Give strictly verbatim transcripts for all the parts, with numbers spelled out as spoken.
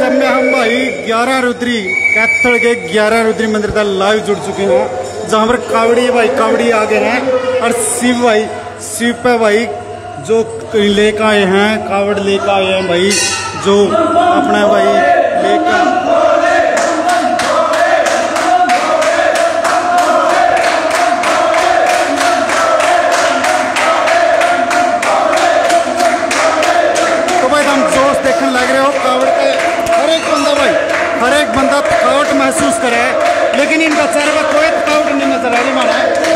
समय हम भाई ग्यारह रुद्री कैथल के ग्यारह रुद्री मंदिर तक लाइव जुड़ चुके हैं, जहाँ पर कावड़ी भाई कावड़ी आगे हैं और शिव भाई शिव पे भाई जो लेकर आए हैं कावड़ लेकर आए हैं भाई, जो अपना भाई लेकर तो भाई हम जोश देखने लग रहे हो कावड़ के। हर एक बंदा भाई हर एक बंदा थकावट महसूस करे, लेकिन इनका चेहरे पर कोई थकावट नहीं नजर आ रही। माना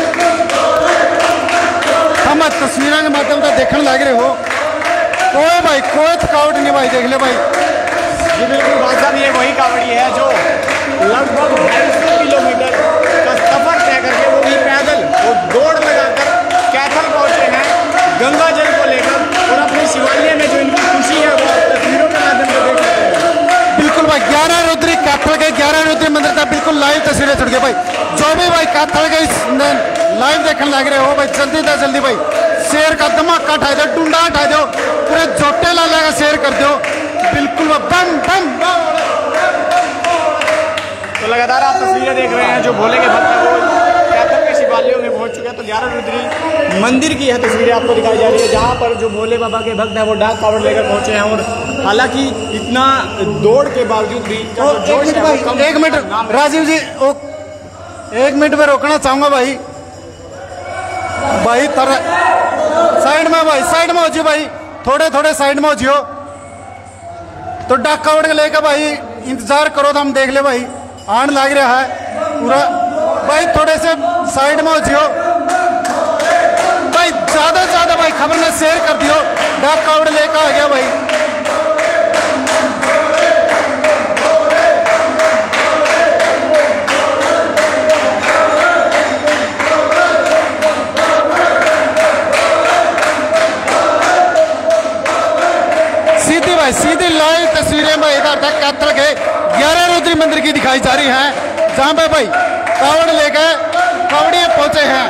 हम तस्वीरों के माध्यम से देखने लग रहे हो, कोई भाई कोई थकावट नहीं भाई, देख ले भाई। जी बिल्कुल भाई साहब, ये वही कावड़ी है जो लगभग ढाई सौ किलोमीटर का सफर तय करके वो भी पैदल वो दौड़ लगाकर कैथल पहुंचे हैं गंगा जल को लेकर, और अपने शिवालय में जो इनकी खुशी है वो तस्वीरों के माध्यम से देख सकते हैं। बिल्कुल भाई ग्यारह रुद्री कैथल के ग्यारह रुद्री मंदिर तक बिल्कुल लाइव तस्वीरें छुड़ गए भाई। जो भी भाई कैथल के लाइव देखने लग रहे हो भाई, जल्दी से जल्दी भाई शेयर का धमाका उठा दो, डूंडा उठा दो, पूरे जोटे लाला का शेयर कर दो। बिल्कुल बम बम। तो लगातार आप तस्वीरें देख रहे हैं जो भोले के भक्त वो कैथल के शिवालयों में पहुंच चुके हैं। तो ग्यारह रुद्री मंदिर की यह तस्वीरें आपको दिखाई जा रही है, जहां पर जो भोले बाबा के भक्त हैं वो डाक कावड़ लेकर पहुंचे हैं। और हालांकि इतना दौड़ के बावजूद भी एक मिनट राजीव जी, ओ, एक मिनट में रोकना चाहूंगा भाई। भाई तर साइड में भाई साइड में हो जियो भाई, थोड़े थोड़े साइड में हो जियो। तो डाक कावड़ लेकर भाई इंतजार करो, तो हम देख ले भाई आन लग रहा है पूरा भाई, थोड़े से साइड में हो जियो भाई, ज्यादा से ज्यादा भाई खबर में शेयर कर दियो। डाक कावड़ लेकर आ गया भाई। सीधी भाई सीधी लाइव तस्वीरें भाई इधर तक कैथल के ग्यारह रुद्री मंदिर की दिखाई जा रही हैं, जहां पे भाई कावड़ लेकर कावड़िया पहुंचे हैं।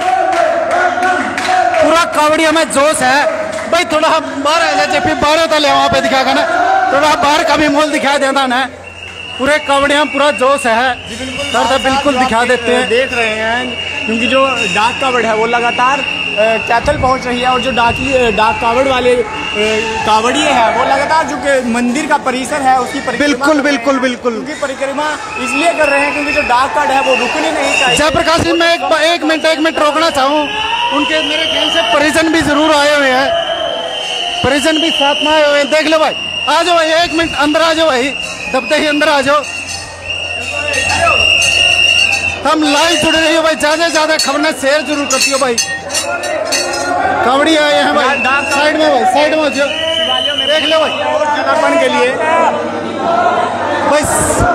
पूरा कावड़िया में जोश है भाई। थोड़ा बाहर आ जाए फिर बाहर होता ले वहां पे दिखाएगा ना, थोड़ा बाहर का भी मोल दिखा देता ना। पूरे कावड़िया पूरा जोश है बिल्कुल बिल्कुल दिखा देते हैं। देख रहे हैं क्योंकि जो डाक कावड़ है वो लगातार कैथल पहुंच रही है, और जो डाकी डाक कावड़ वाले कावड़िए हैं वो लगातार जो कि मंदिर का परिसर है उसकी बिल्कुल बिल्कुल बिल्कुल उनकी परिक्रमा इसलिए कर रहे हैं क्योंकि जो डाक कार्ड है वो रुकनी नहीं चाहिए। जयप्रकाश जी, मैं एक, एक मिनट एक मिनट रोकना चाहूँ, उनके मेरे ख्याल से परिजन भी जरूर आए हुए हैं, परिजन भी साथ में आए हुए हैं। देख लो भाई, आ जाओ भाई, एक मिनट अंदर आ जाओ भाई, दबते ही अंदर आ जाओ। हम लाइव जुड़े रहिए भाई, ज्यादा से ज्यादा खबर शेयर जरूर करती हो भाई। कावड़ी आए हैं भाई, साइड में भाई साइड में जो देख लो भाई, और जलापन के लिए भाई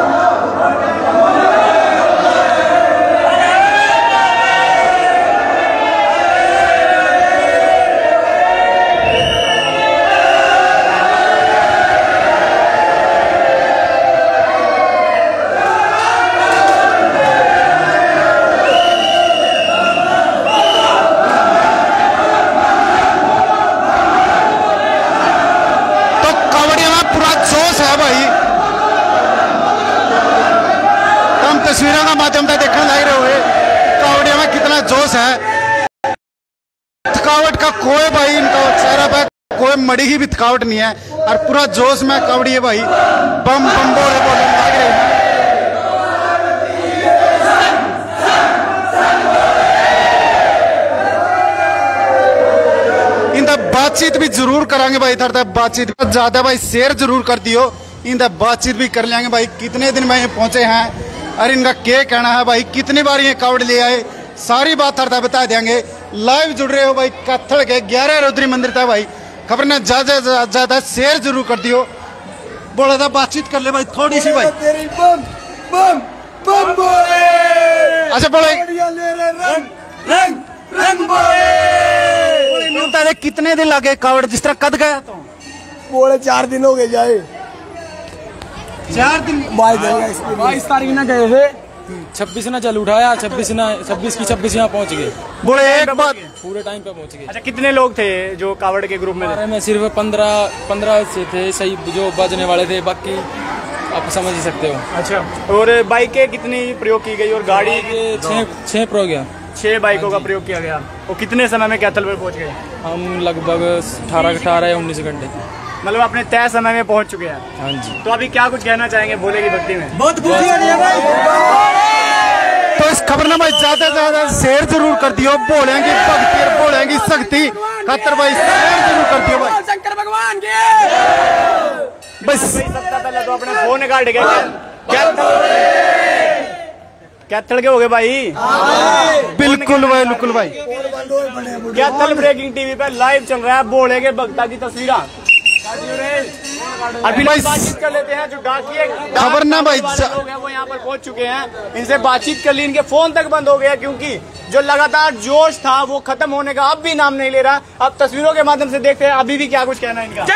तस्वीरों का माध्यम से देखने लग रहे हुए कावड़िया में कितना जोश है। थकावट का कोई भाई इनका चेहरा पे कोई मड़ी की भी थकावट नहीं है, और पूरा जोश में कावड़ी है भाई, बम बम बोले बोले लग रहे हैं। इनका बातचीत भी जरूर करांगे भाई, इधर तक बातचीत ज्यादा भाई शेयर जरूर कर दियो, इनका बातचीत भी कर लेंगे भाई। कितने दिन में ये पहुंचे हैं और इनका क्या कहना है भाई, कितनी बार ये कावड़ ले आए, सारी बात हर बता देंगे। लाइव जुड़ रहे हो भाई कैथल के ग्यारह रुद्री मंदिर था भाई, खबर ने ज्यादा ज्यादा शेयर जरूर कर दियो। बोला था बातचीत कर ले भाई थोड़ी सी भाई। बम बम बम बोले, अच्छा बोले रंग रंग रंग बोले। कितने दिन लगे कावड़ जिस तरह कद गया तो? बोले चार दिन हो गए जाए, चार दिन बाईस तारीख ना गए थे, छब्बीस ना चल उठाया, छब्बीस ना छब्बीस की छब्बीस यहाँ पहुँच गए। बोले एक बात पूरे टाइम पे पहुँच गए। अच्छा कितने लोग थे जो कावड़ के ग्रुप में थे? में सिर्फ पंद्रह पंद्रह से थे सही जो बजने वाले थे, बाकी समझ ही सकते हो। अच्छा, और बाइकें कितनी प्रयोग की गई और गाड़ी ये छः छः प्रो गया, छह बाइकों का प्रयोग किया गया। और कितने समय में कैथल पर पहुंच गए? हम लगभग अठारह अठारह या उन्नीस घंटे, मतलब अपने तय समय में पहुंच चुके हैं। हाँ जी। तो अभी क्या कुछ कहना चाहेंगे भोले की भक्ति में? बहुत खुशी हो रही है भाई। तो इस खबर ने भाई ज्यादा से ज्यादा शेयर जरूर कर दियो, भोले की भक्ति और भोले की शक्ति खातर भाई शेयर जरूर कर दियो भाई। शंकर भगवान के बस सबसे पहले तो अपने फोन काट के कैथल के हो गए भाई। बिल्कुल भाई, बिल्कुल भाई। कैथल ब्रेकिंग टीवी पे लाइव चल रहा है भोले के भक्ता की तस्वीर। अभी भाई बातचीत कर लेते हैं। जो डाकिए खबर ना भाई लोग हैं वो यहाँ पर पहुंच चुके हैं, इनसे बातचीत कर ली। इनके फोन तक बंद हो गया क्योंकि जो लगातार जोश था वो खत्म होने का अब भी नाम नहीं ले रहा। अब तस्वीरों के माध्यम से देखते हैं अभी भी क्या कुछ कहना है इनका।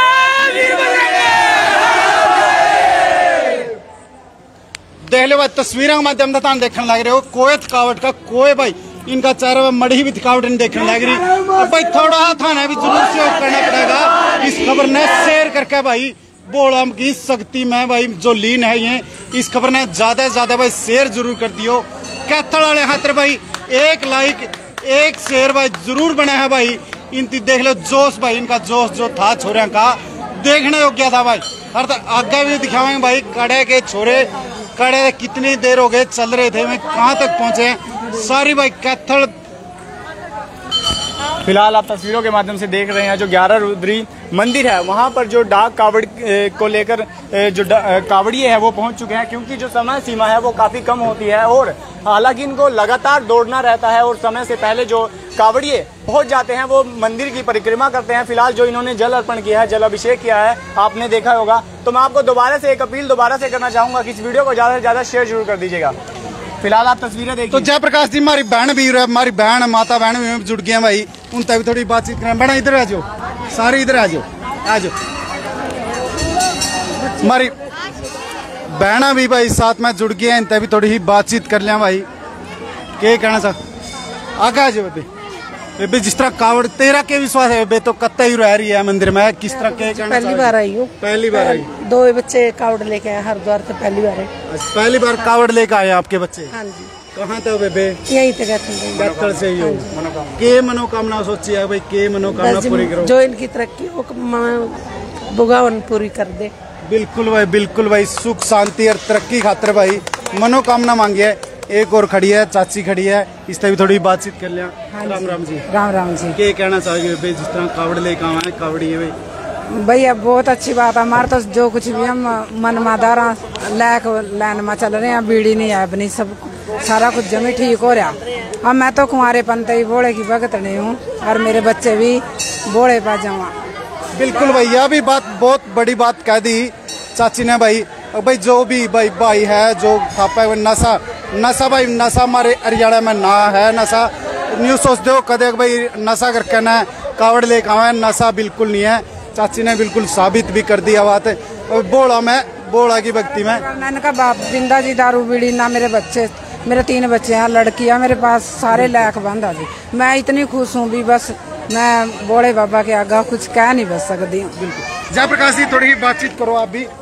देख लो भाई, तस्वीरों के माध्यम से देखने लग रहे हो कोई थकावट का कोई भाई इनका चेहरा मड़ी भी थकावट नहीं देखने लग रही। अब भाई थोड़ा थाना भी जरूर से करना पड़ेगा। इस खबर ने शेयर करके भाई बोला की शक्ति में भाई जो लीन है ये, इस खबर ने ज्यादा से ज्यादा भाई शेयर जरूर कर दियो। कैथल वाले खातर भाई एक लाइक एक शेयर भाई जरूर बना है भाई। इनकी देख लो जोश भाई, इनका जोश जो था छोरे का देखने योग्य था भाई। हर तक आगे भी दिखाएंगे भाई कड़े के छोरे कड़े कितनी देर हो गए चल रहे थे, मैं कहाँ तक पहुंचे सारी भाई कैथल। फिलहाल आप तस्वीरों के माध्यम से देख रहे हैं जो ग्यारह रुद्री मंदिर है वहां पर जो डाक कावड़ को लेकर जो कावड़िए है वो पहुंच चुके हैं, क्योंकि जो समय सीमा है वो काफी कम होती है और हालांकि इनको लगातार दौड़ना रहता है और समय से पहले जो कावड़िए पहुंच जाते हैं वो मंदिर की परिक्रमा करते हैं। फिलहाल जो इन्होंने जल अर्पण किया है, जल अभिषेक किया है, आपने देखा होगा। तो मैं आपको दोबारा से एक अपील दोबारा से करना चाहूंगा कि इस वीडियो को ज्यादा से ज्यादा शेयर जरूर कर दीजिएगा। फिलहाल आप तस्वीरें देखिए। तो जयप्रकाश जी हमारी बहन भी है, हमारी बहन माता बहन भी जुड़ गए भाई, उनसे भी थोड़ी बातचीत करें। बहन इधर आ जाओ, सारे इधर आ जाओ, आ जाओ। हमारी बहना भी भाई साथ में जुड़ गए हैं, इनसे भी थोड़ी ही बातचीत कर लिया भाई। क्या कहना चाह आगे आ जाओ बेबे। बेबे जिस तरह कावड़ तेरा के विश्वास है बेबे, तो कत्ते ही रह रही है मंदिर में, किस तरह के कहना पहली बार आई हूँ। पहली बार आई। दो बच्चे कावड़ लेके आए हरिद्वार से, पहली बार है। पहली बार कावड़ लेकर आए आपके बच्चे? हाँ जी। कहाँ थे बेबे? यहीं पे गए। कैथल से ही हो। के मनोकामना सोची है भाई, के मनोकामना पूरी करो, जो इनकी तरक्की हो भगवान पूरी कर दे। बिल्कुल भाई, बिल्कुल भाई। सुख शांति और तरक्की खातर भाई मनोकामना मांगी है। एक और खड़ी है, चाची खड़ी है, इससे भी थोड़ी बातचीत कर लिया। राम राम जी। राम राम जी। क्या कहना चाहिए भाई, जिस तरह कावड़ लेकर आए हैं, कावड़ी है भाई? भैया बहुत अच्छी बात है। हमारे तो जो कुछ भी हम मन मादारा लैक लाइन में चल रहे हैं, बीड़ी नहीं है अपनी, सब सारा कुछ जमी ठीक हो रहा। अब मैं तो कुंवारे पंते ही बोले की भगत नहीं हूँ और मेरे बच्चे भी बोले पा जावा। बिल्कुल भाई, यह भी बात बहुत बड़ी बात कह दी चाची ने भाई। भाई जो भी भाई भाई है जो थापा है नशा नशा भाई, नशा हमारे हरियाणा में ना है नशा। न्यूज सोचते हो कदे भाई नशा करके ना कावड़ लेकर आए, नशा बिल्कुल नहीं है। चाची ने बिल्कुल साबित भी कर दिया बात। बोला में बोला की भक्ति में मैंने कहा बाप बिंदा जी दारू बीड़ी ना, मेरे बच्चे मेरे तीन बच्चे हैं, लड़कियां मेरे पास सारे लायक बंदा जी। मैं इतनी खुश हूँ भी बस मैं बोले बाबा के आगे कुछ कह नहीं बच सकती हूँ। बिल्कुल। जयप्रकाश जी थोड़ी ही बातचीत करो आप भी।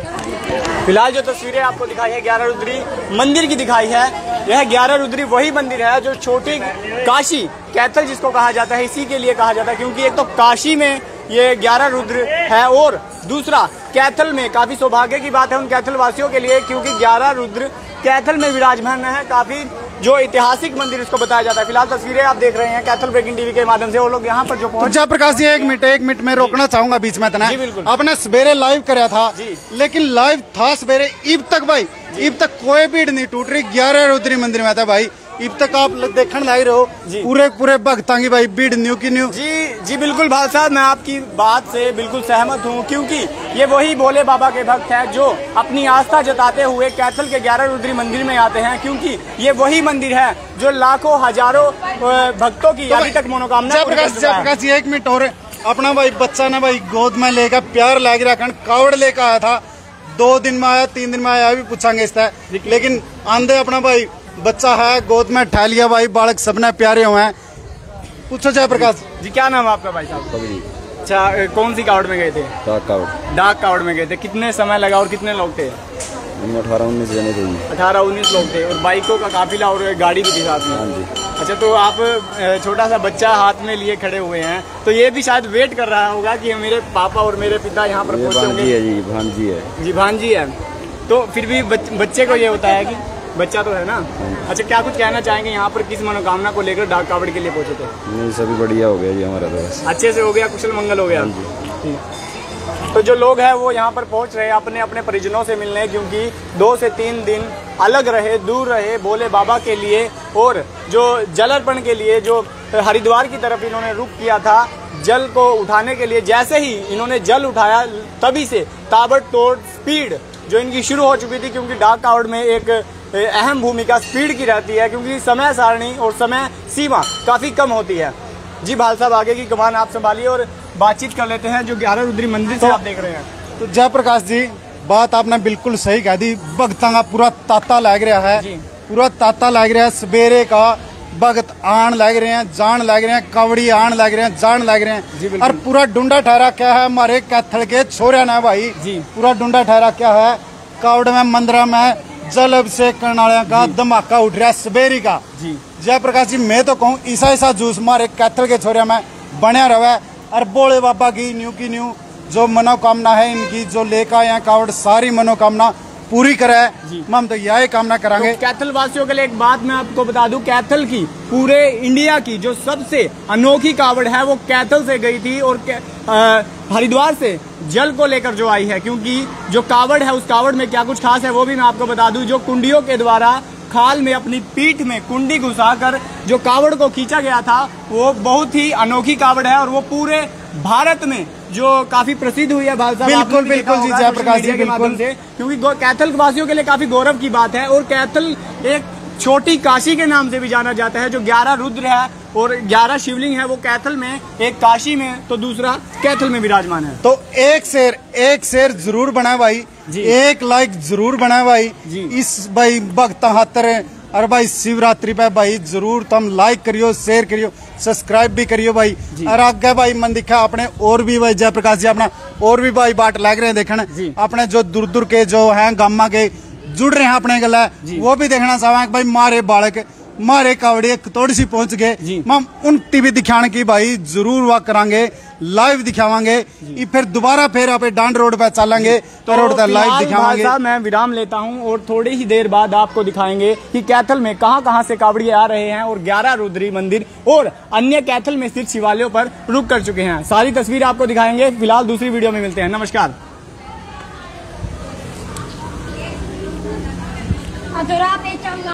फिलहाल जो तस्वीरें आपको दिखाई है ग्यारह रुद्री मंदिर की दिखाई है, यह ग्यारह रुद्री वही मंदिर है जो छोटी काशी कैथल जिसको कहा जाता है, इसी के लिए कहा जाता है क्योंकि एक तो काशी में ये ग्यारह रुद्र है और दूसरा कैथल में। काफी सौभाग्य की बात है उन कैथल वासियों के लिए क्योंकि ग्यारह रुद्र कैथल में विराजमान है। काफी जो ऐतिहासिक मंदिर इसको बताया जाता है। फिलहाल तस्वीरें आप देख रहे हैं कैथल ब्रेकिंग टीवी के माध्यम से। वो लोग यहाँ पर जो पहुंच। जयप्रकाश जी एक मिनट एक मिनट में रोकना चाहूंगा बीच में तना। आपने सवेरे लाइव कराया था, लेकिन लाइव था सवेरे, इब तक भाई इब तक कोई भीड़ नहीं टूट रही। ग्यारह रुद्री मंदिर में था भाई, इब तक आप देखने लग रहे हो पूरे पूरे भक्तां की भाई भीड़ न्यू की न्यू। जी जी बिल्कुल भाई साहब, मैं आपकी बात से बिल्कुल सहमत हूँ क्योंकि ये वही भोले बाबा के भक्त हैं जो अपनी आस्था जताते हुए कैथल के ग्यारह रुद्री मंदिर में आते हैं क्योंकि ये वही मंदिर है जो लाखों हजारों भक्तों की अभी तक मनोकामना। जयप्रकाश जी एक मिनट और, अपना भाई बच्चा ने भाई गोद में लेकर प्यार लाग रखा कावड़ लेकर आया था, दो दिन में आया तीन दिन में आया भी पूछांगे इसका, लेकिन आंधे अपना भाई बच्चा है गोद में ठा लिया भाई, बालक सबने प्यारे हुए हैं। पूछो जयप्रकाश जी क्या नाम है आपका भाई साहब? अच्छा, अ, कौन सी कावड़ में गए थे? डाक कावड़ डाक कावड़ में गए थे। कितने समय लगा और कितने लोग थे? अठारह उन्नीस जने थे जी। अठारह उन्नीस लोग थे और बाइकों का काफिला और गाड़ी भी थी साथ में। हाँ जी। अच्छा, तो आप अ, छोटा सा बच्चा हाथ में लिए खड़े हुए हैं, तो ये भी शायद वेट कर रहा होगा कि मेरे पापा और मेरे पिता यहाँ पर ये पहुँचे भांजी होंगे। है जी, भांजी है जी, भांजी है। तो फिर भी बच, बच्चे को ये होता है कि बच्चा तो है ना। अच्छा, क्या कुछ कहना चाहेंगे यहाँ पर किस मनोकामना को लेकर डाक कावड़ के लिए पहुँचे थे? नहीं, सभी बढ़िया हो गया जी हमारा तो बस। अच्छे से हो गया, कुशल मंगल हो गया। ठीक। तो जो लोग हैं वो यहाँ पर पहुँच रहे हैं अपने अपने परिजनों से मिलने, क्योंकि दो से तीन दिन अलग रहे, दूर रहे भोले बाबा के लिए, और जो जल अर्पण के लिए जो हरिद्वार की तरफ इन्होंने रुख किया था जल को उठाने के लिए। जैसे ही इन्होंने जल उठाया तभी से ताबड़तोड़ स्पीड जो इनकी शुरू हो चुकी थी, क्योंकि डाक कावड़ में एक अहम भूमिका स्पीड की रहती है, क्योंकि समय सारणी और समय सीमा काफ़ी कम होती है। जी भाल साहब, आगे की कमान आप संभालिए और बातचीत कर लेते हैं जो ग्यारह रुद्री मंदिर से तो, आप देख रहे हैं। तो जयप्रकाश जी, बात आपने बिल्कुल सही कह दी। भगतां का पूरा ताता लग रहा है, जी। पूरा ताता लग रहा है। सवेरे का भगत आन लग रहे हैं, जान लग रहे हैं, कावड़ी आन लग रहे हैं, जान लग रहे जी, हैं। बिल्कुल। और पूरा डुंडा ठहरा क्या है हमारे कैथल के छोरिया ने भाई जी। पूरा डुंडा ठहरा क्या है, कावड़ में मंदिर में जल अभिषेक करने वाले का धमाका उठ रहा है सवेरी का। जी। जयप्रकाश जी, मैं तो कहूँ ईसा ईसा जूस हमारे कैथल के छोरिया में बने रहे और बोले बाबा की न्यू की न्यू जो मनोकामना है इनकी, जो लेकर आए हैं कावड़, सारी मनोकामना पूरी करे। हम तो यही कामना करांगे। तो कैथल वासियों के लिए एक बात मैं आपको बता दूं, कैथल की पूरे इंडिया की जो सबसे अनोखी कावड़ है वो कैथल से गई थी और आ, हरिद्वार से जल को लेकर जो आई है, क्योंकि जो कावड़ है उस कावड़ में क्या कुछ खास है वो भी मैं आपको बता दूं। जो कुंडियों के द्वारा खाल में अपनी पीठ में कुंडी घुसाकर जो कावड़ को खींचा गया था वो बहुत ही अनोखी कावड़ है और वो पूरे भारत में जो काफी प्रसिद्ध हुई है। भाई साहब, बिल्कुल आपने भी देखा बिल्कुल जी होगा जयप्रकाश जी, सोशल मीडिया के माध्यम बिल्कुल। से, क्योंकि कैथल वासियों के लिए काफी गौरव की बात है। और कैथल एक छोटी काशी के नाम से भी जाना जाता है। जो ग्यारह रुद्र है और ग्यारह शिवलिंग है वो कैथल में, एक काशी में तो दूसरा कैथल में विराजमान है। तो एक शेर एक शेर जरूर बनाए भाई जी। एक लाइक जरूर बनाए भाई जी। इस भाई भक्त हाथर और भाई शिवरात्रि पे भाई जरूर तुम लाइक करियो, शेयर करियो, सब्सक्राइब भी करियो भाई। और आगे भाई मन दिखा अपने और भी भाई जयप्रकाश जी अपना और भी भाई बाट लग रहे हैं देखने, अपने जो दूर दूर के जो हैं गामा के जुड़ रहे हैं अपने गला, वो भी देखना चाहेंगे भाई मारे बालक मारे कावड़े थोड़ी सी पहुंच गए। हम उन टीवी दिखाने की भाई जरूर वह करांगे, लाइव दिखावांगे, फिर दोबारा फिर आप डांड रोड पे चलेंगे तो रोड पे लाइव दिखावांगे। साहब, मैं विराम लेता हूं और थोड़ी ही देर बाद आपको दिखाएंगे कि कैथल में कहां कहां से कावड़िए आ रहे हैं और ग्यारह रुद्री मंदिर और अन्य कैथल में स्थित शिवालयों पर रुक कर चुके हैं। सारी तस्वीर आपको दिखाएंगे। फिलहाल दूसरी वीडियो में मिलते हैं। नमस्कार। अधूरा पे चल